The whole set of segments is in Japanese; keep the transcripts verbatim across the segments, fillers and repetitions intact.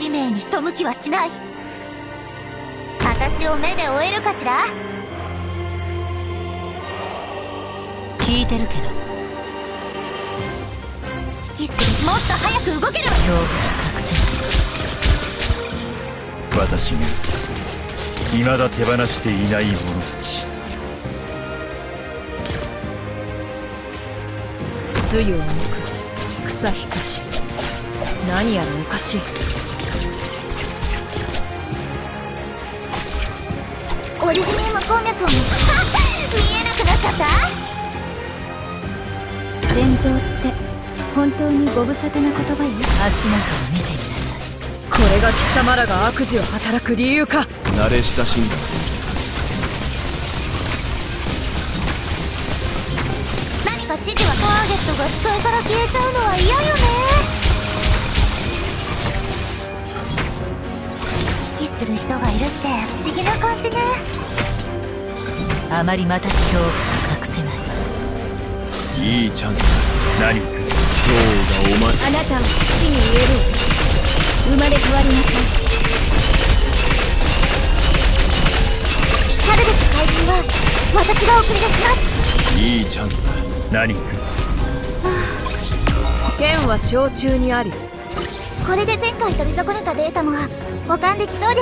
使命に背きはしない。私を目で追えるかしら。 聞いてるけど、 指揮する。もっと早く動けるわ。 恐怖が隠せ私が未だ手放していない者たち。 つゆを抜く草引くし、何やらおかしい。 オリジニウム鉱脈を見えなくなっちゃった。 戦場って本当にご無沙汰な言葉よ。 足元を見てみなさい。 これが貴様らが悪事を働く理由か。 慣れ親しんだ戦何か指示はターゲットが視界から消えちゃうのは嫌よね。指揮する人がいるって不思議な感じね。 あまり待たす恐怖が隠せない。 いいチャンスだ。 何か象がお前。 あなたを土に植える。生まれ変わりなさい。 去るべき怪人は私が送り出します。 いいチャンスだ。 何か剣は掌中にあり。 これで前回取り損ねたデータも保管できそうです。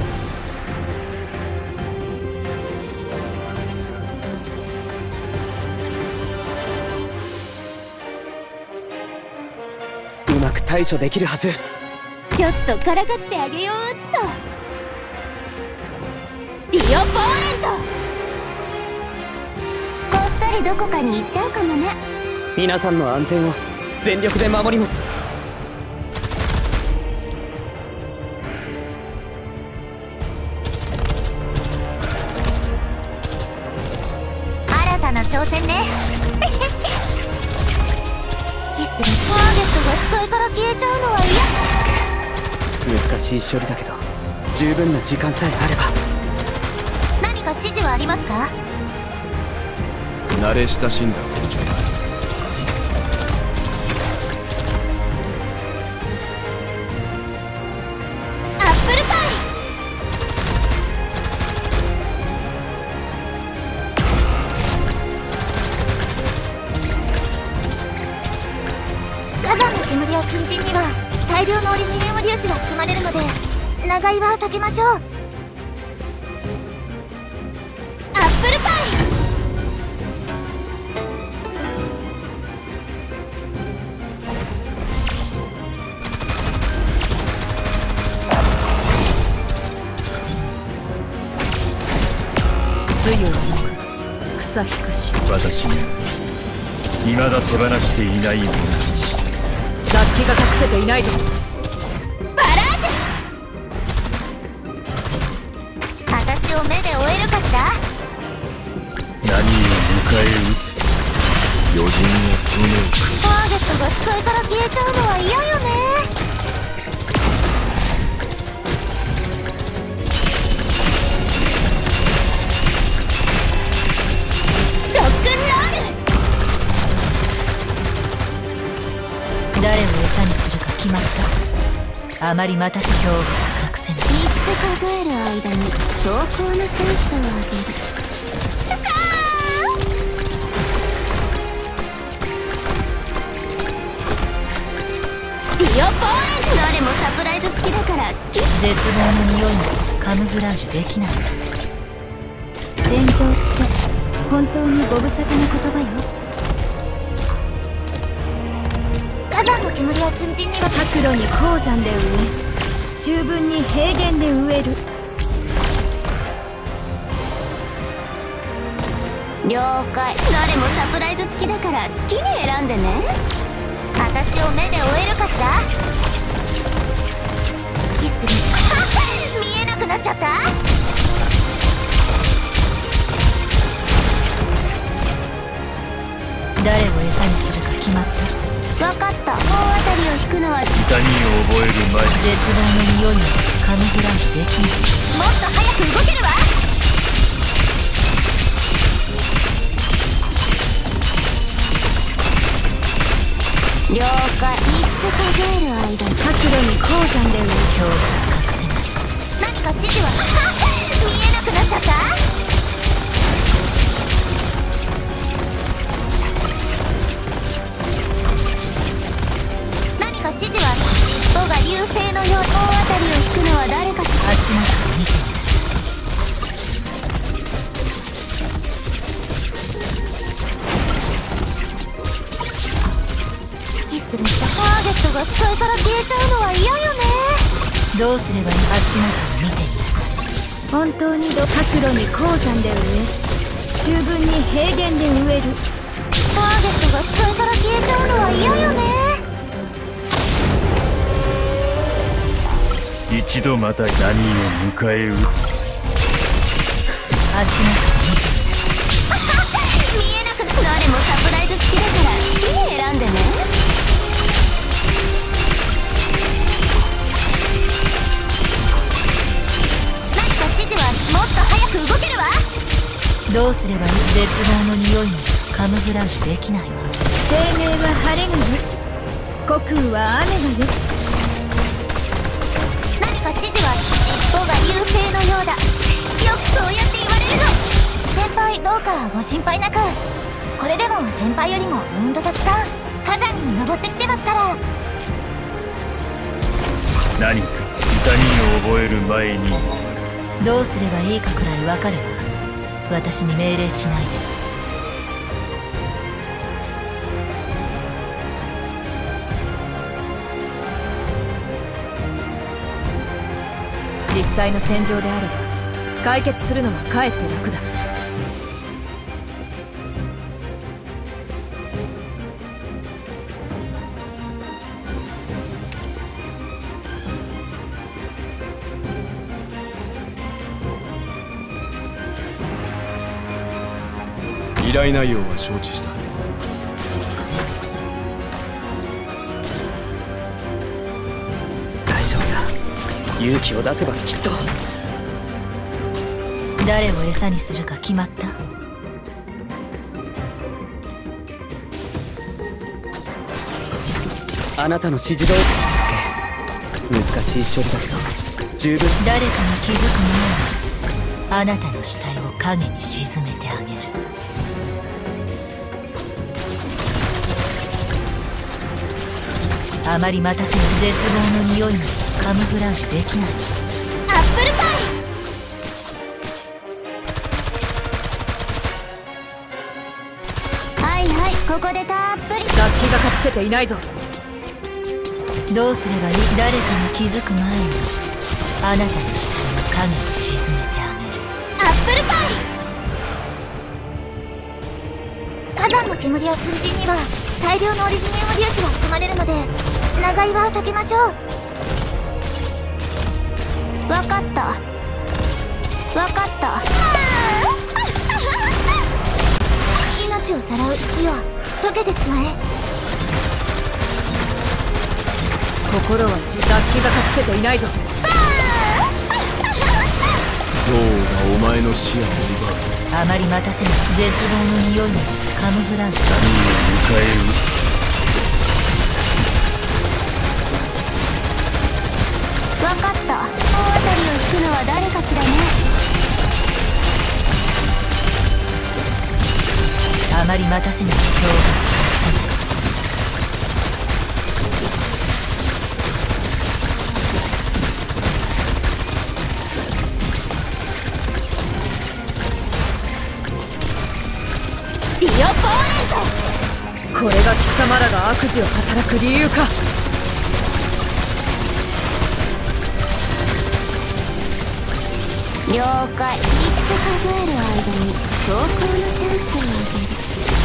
うまく対処できるはず。 ちょっとからかってあげようっと。 ディオポーレント。こっそりどこかに行っちゃうかもね。 皆さんの安全を全力で守ります。 新たな挑戦ね。指揮する。ターゲットが視界から消えちゃうのは嫌。 難しい処理だけど十分な時間さえあれば。 何か指示はありますか。 慣れ親しんだ戦場だ。 アップルパイ。火山の煙や粉塵には大量のオリジニウム粒子が含まれるので長居は避けましょう。アップルパイ。 つゆを抜く草引くし、 私が未だ手放していない者たち。 雑気が隠せていないぞ。 バラージュ。私を目で追えるかしら。 何を迎え撃つと余人がその目をターゲットが視界から消えちゃうのは嫌よね。ロックンロール。 誰を餌にするか決まった。あまり待たす恐怖が隠せない。 みっつ数える間に投稿のチャンスをあげる。さあディオポーレント。誰もサプライズ付きだから好き。 絶望の匂いもカムフラージュできない。 戦場って本当にご無沙汰な言葉よ。 火山の煙や粉塵には白露に鉱山で植え、秋分に平原で植える。 了解。誰もサプライズ付きだから好きに選んでね。私を目で追えるかしら。指揮する。見えなくなっちゃった。 誰を餌にするか決まった。 分かった。大当たりを引くのは痛みを覚える前に絶望の匂いもカムフラージュできない。 もっと早く動けるわ。了解。みっつ数える間に白露に鉱山で今日は隠せない。 何か指示は見えなくなっちゃった。何か指示は尻尾が流星のよう。大当たりを引くのは誰かしら。 足元を見てみなさ指揮する人ターゲットが視界から消えちゃうのは嫌よね。 い。どうすればいい。足元を見てみなさい。 本当にど角路に鉱山で植え、秋分に平原で植える。 ターゲットが視界から消えちゃうのは嫌よね。 一度また何を迎え撃つ。 足元を見てみなさい。 見えなくなる。誰もサプライズ付きだから好きに選んでね。何か指示はもっと早く動けるわ。 どうすればいい。絶望の匂いもカムフラージュできないわ。 生命は晴れがよし、虚空は雨がよし。 何か指示は尻尾が流星のようだ。よくそうやって言われるの。先輩どうかご心配なく。これでも先輩よりもうんとたくさん火山に登ってきてますから。 何か痛みを覚える前に。 どうすればいいかくらいわかるわ。私に命令しないで。 実際の戦場であれば解決するのはかえって楽だ。 依頼内容は承知した。 大丈夫だ。勇気を出せばきっと。 誰を餌にするか決まった？ あなたの指示通り落ち着け。難しい処理だけど十分。 誰かが気づく前にあなたの死体を影に沈めてあげる。あまり待たせる。絶望の匂いもカムフラージュできない。 アップルパイ。はいはい、ここでたっぷり。 楽器が隠せていないぞ。 どうすればいい。誰かが気づく前にあなたの死体を影に沈めてあげる。 アップルパイ。火山の煙や粉塵には大量のオリジニウム粒子が含まれるので長居は避けましょう。わかったわかった。命をさらう塩溶けてしまえ。 心はじ楽器が隠せていないぞ。 憎悪がお前の視野を奪う。 あまり待たせない。絶望の匂いもカムフラージュ。 何を迎え撃つ。 わかった。大当たりを引くのは誰かしらね。 あまり待たせない。今日は隠せない。 ディオポーネント。 これが貴様らが悪事を働く理由か。 了解。みっつ数える間に強行のチャンスをあげる。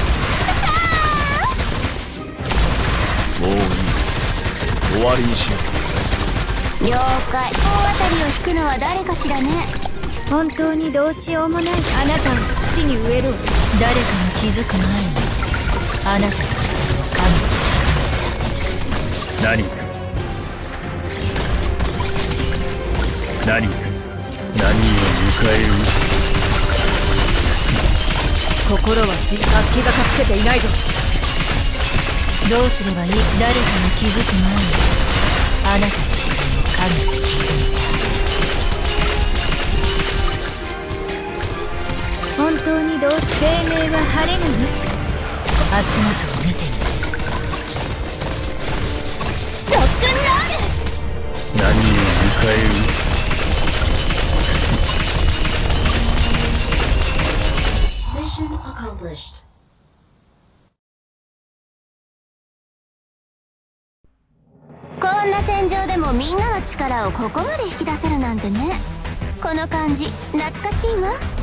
もういい。終わりにしよ了解。大当たりを引くのは誰かしらね。 本当にどうしようもない。あなたを土に植える。 誰かが気づく前にあなたの死体を影に沈めた。 何か何か何を迎え撃つ。 心はじ楽器が隠せていないぞ。 どうすればいい。誰かが気づく前にああなたの視点を影に沈めて本当にどう生命は晴れの主。 足元を見てみなさい。 ロックンロール。 何を迎え撃つ。 こんな戦場でもみんなの力をここまで引き出せるなんてね。この感じ懐かしいわ。